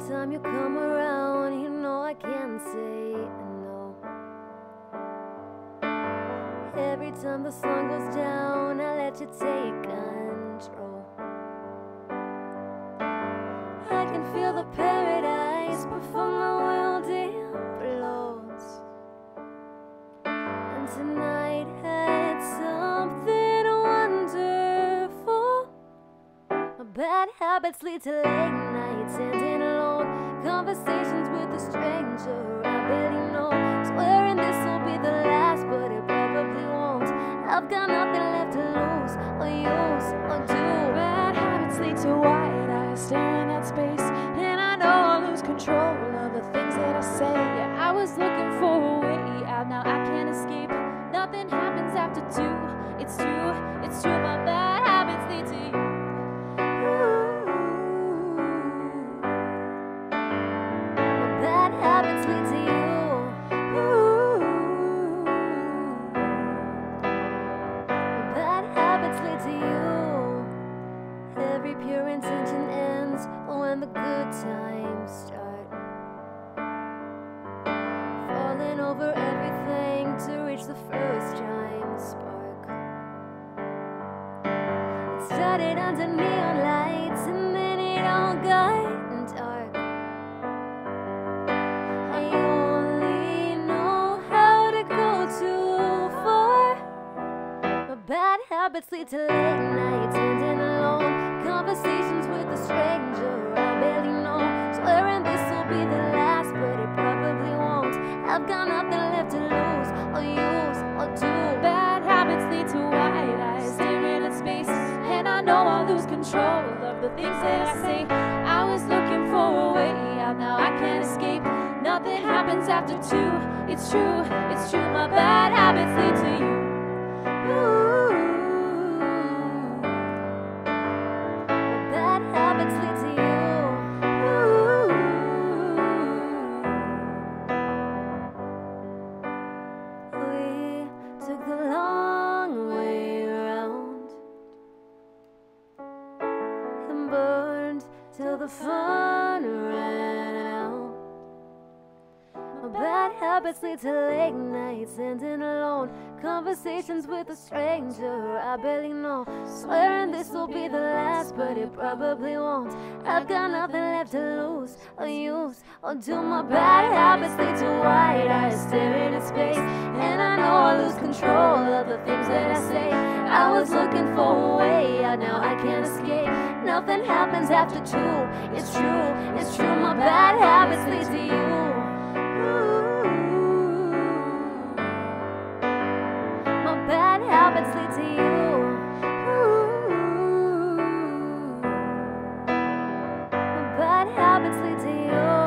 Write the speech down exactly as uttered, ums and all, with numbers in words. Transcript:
time you come around, you know I can't say no. Every time the sun goes down, I let you take control. I can feel the paradise before my world implodes. And tonight had something wonderful. My bad habits lead to late nights ending alone. Conversations with a stranger I barely know. Swearing this will be the last, but it probably won't. I've got nothing left to lose or use or do. Bad habits lead to wide eyes staring at space, and I know I'll lose control of the things that I say. Yeah, I was looking for a way out, now I can't escape. Nothing happens after two. It's true, it's true, my bad habits lead to you. My bad habits lead to you. My bad habits lead to you. Every pure intention ends when the good times start. Falling over everything to reach the first chime spark. It started under neon lights and then it all got dark. I only know how to go too far. My bad habits lead to late nights ending alone. Conversations with a stranger I barely know. Swearing this will be the last, but it probably won't. I've got nothing left to lose or use or do. Bad habits lead to wide eyes staring at space, and I know I'll lose control of the things that I say. I was looking for a way out, now I can't escape. Nothing happens after two. It's true, it's true, my bad habits lead to you. Ooh. My bad habits lead to you. Ooh. We took the long way round and burned till the fun ran out. My bad habits lead to late nights ending alone. Conversations with a stranger I barely know. Swearing this will be the last, but it probably won't. I've got nothing left to lose or use or do. My bad habits lead to wide eyes staring at space, and I know I lose control of the things that I say. I was looking for a way out, now I can't escape. Nothing happens after two. It's true, it's true, my bad habits lead to you. My bad habits lead to you. My bad habits lead to you.